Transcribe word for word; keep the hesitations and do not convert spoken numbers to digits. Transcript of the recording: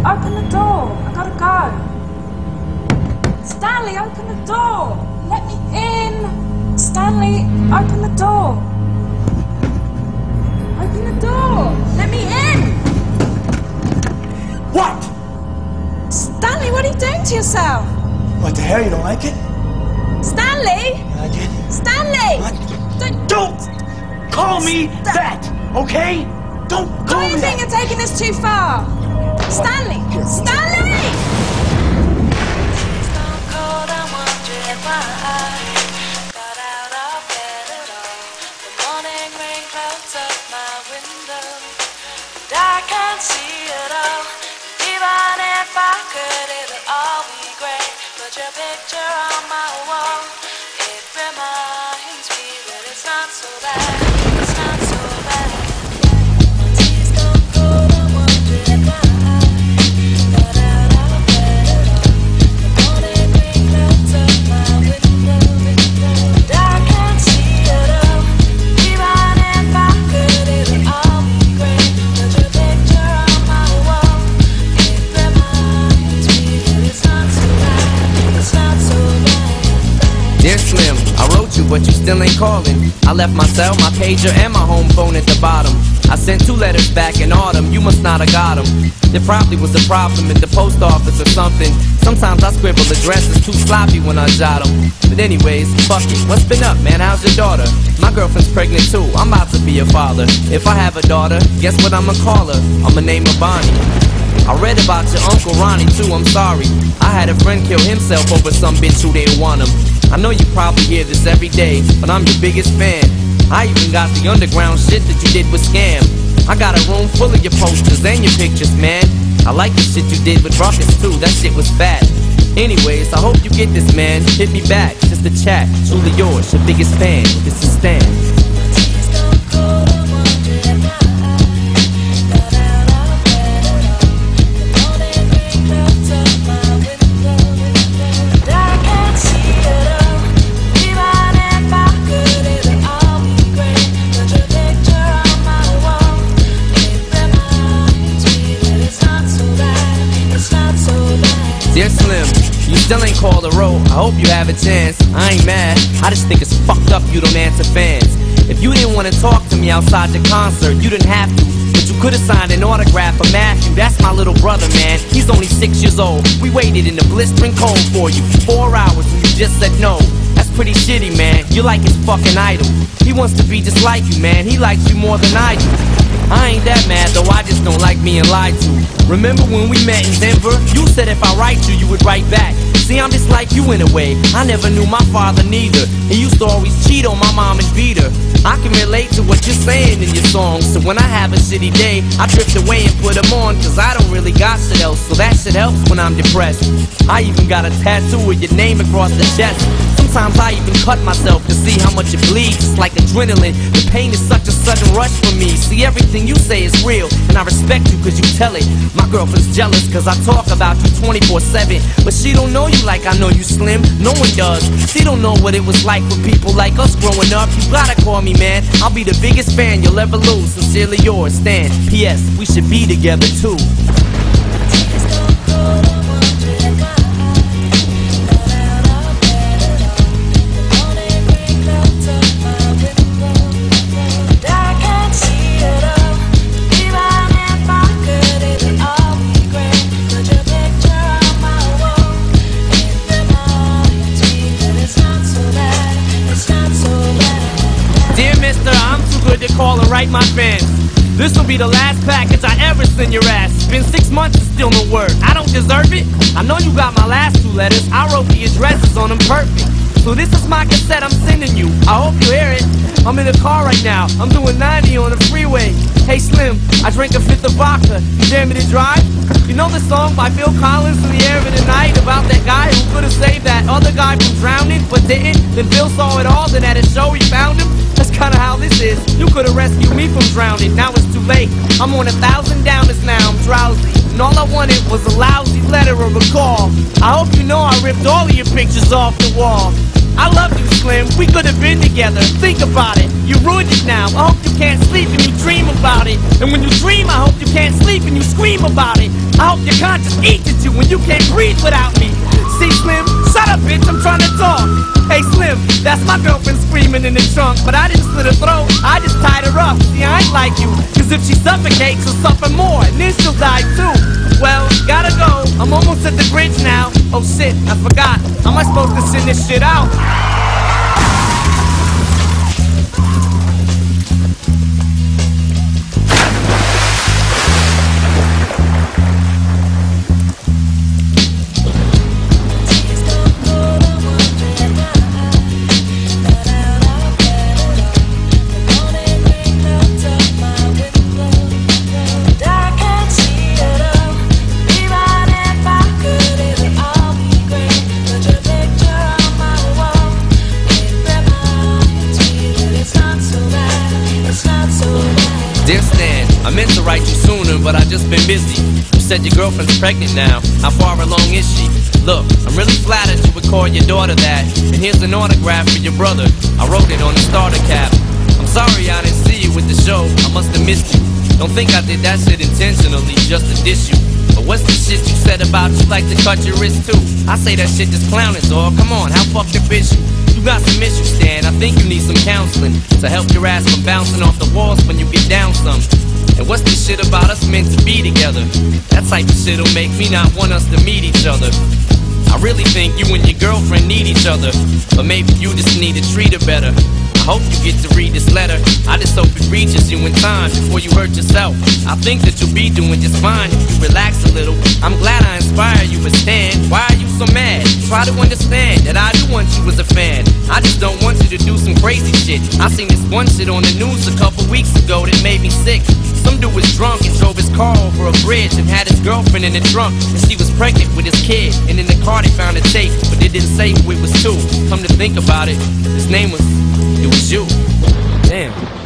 open the door. I gotta go. Stanley, open the door. Let me in. Stanley, open the door. Open the door. Let me in. What? Stanley, what are you doing to yourself? What the hell? You don't like it? Stanley! You like it? Stanley! What? Don't, Don't call me that, okay? Don't call Don't me you think that. you're taking this too far? Stanley! Stanley! I can't see it all. Even if I could, it'll all be great. Put your picture on my wall. It reminds me that it's not so bad. It's not so bad. My tears don't cold, I'm wondering why I got out of bed at all. The morning rain clouds up my window, and I can't see it all. Even if I could, it'll all be great. Put your picture on my wall. It reminds me that it's not so bad. It's not so bad. Dear Slim, I wrote you, but you still ain't calling. I left my cell, my pager, and my home phone at the bottom. I sent two letters back in autumn, you must not have got them. There probably was a problem at the post office or something. Sometimes I scribble addresses too sloppy when I jot them. But anyways, fuck it, what's been up, man? How's your daughter? My girlfriend's pregnant too, I'm about to be a father. If I have a daughter, guess what I'ma call her? I'ma name her Bonnie. I read about your Uncle Ronnie too, I'm sorry. I had a friend kill himself over some bitch who didn't want him. I know you probably hear this every day, but I'm your biggest fan. I even got the underground shit that you did with Scam. I got a room full of your posters and your pictures, man. I like the shit you did with Ruckus too, that shit was fat. Anyways, I hope you get this, man. Hit me back, just a chat. Truly yours, your biggest fan. This is Stan. Dear Slim, you still ain't called a row. I hope you have a chance. I ain't mad, I just think it's fucked up you don't answer fans. If you didn't want to talk to me outside your concert, you didn't have to. But you could've signed an autograph for Matthew. That's my little brother, man. He's only six years old. We waited in the blistering cold for you four hours and you just said no. That's pretty shitty, man. You're like his fucking idol. He wants to be just like you, man. He likes you more than I do. I ain't that mad though, I just don't like being lied to. Remember when we met in Denver? You said if I write you, you would write back. See, I'm just like you in a way. I never knew my father neither. He used to always cheat on my mom and beat her. I can relate to what you're saying in your songs. So when I have a shitty day, I drift away and put them on. Cause I don't really got shit else, so that shit helps when I'm depressed. I even got a tattoo with your name across the chest. Sometimes I even cut myself to see how much it bleeds. It's like adrenaline. The pain is such a sudden rush for me. See, everything you say is real, and I respect you cause you tell it. My girlfriend's jealous cause I talk about you twenty-four seven. But she don't know you like I know you, Slim. No one does. She don't know what it was like for people like us growing up. You gotta call me, man. I'll be the biggest fan you'll ever lose. Sincerely yours, Stan. P S. We should be together too. Call and write my fans. This'll be the last package I ever send your ass. It's been six months and still no word. I don't deserve it. I know you got my last two letters. I wrote the addresses on them perfect. So this is my cassette I'm sending you. I hope you hear it. I'm in the car right now. I'm doing ninety on the freeway. Hey Slim, I drank a fifth of vodka. You dare me to drive? You know the song by Phil Collins, In the Air of the Night, about that guy who could have saved that other guy from drowning but didn't? Then Phil saw it all, then at a show he found him. That's kinda how this is. You could've rescued me from drowning, now it's too late. I'm on a thousand downers now, I'm drowsy. And all I wanted was a lousy letter or a call. I hope you know I ripped all of your pictures off the wall. I love you, Slim, we could've been together. Think about it, you ruined it now. I hope you can't sleep and you dream about it. And when you dream, I hope you can't sleep and you scream about it. I hope your conscience eats at you when you can't breathe without me. See, Slim, shut up, bitch, I'm trying to talk. Hey, Slim, that's my girlfriend screaming in the trunk, but I didn't slit her throat, I just tied her up. See, I ain't like you, cause if she suffocates, she'll suffer more, and then she'll die too. Well, gotta go, I'm almost at the bridge now. Oh shit, I forgot, how am I supposed to send this shit out? Dear Stan, I meant to write you sooner, but I just been busy. You said your girlfriend's pregnant now. How far along is she? Look, I'm really flattered you would call your daughter that. And here's an autograph for your brother. I wrote it on the starter cap. I'm sorry I didn't see you with the show. I must have missed you. Don't think I did that shit intentionally just to diss you. But what's the shit you said about you like to cut your wrist too? I say that shit just clowning, dog. Come on, how fucked up is you? You got some issues, Stan. I think you need some counseling to help your ass from bouncing off the walls when you get down some. And what's this shit about us meant to be together? That type of shit'll make me not want us to meet each other. I really think you and your girlfriend need each other, but maybe you just need to treat her better. I hope you get to read this letter. I just hope it reaches you in time before you hurt yourself. I think that you'll be doing just fine if you relax a little. I'm glad I inspire you, but Stan, why are you so mad? Try to understand that I do want you as a fan. I just don't want you to do some crazy shit. I seen this one shit on the news a couple weeks ago that made me sick. Some dude was drunk and drove his car over a bridge and had his girlfriend in the trunk, and she was pregnant with his kid. And in the car they found a tape, but they didn't say who it was to. Come to think about it, his name was, it was you. Damn.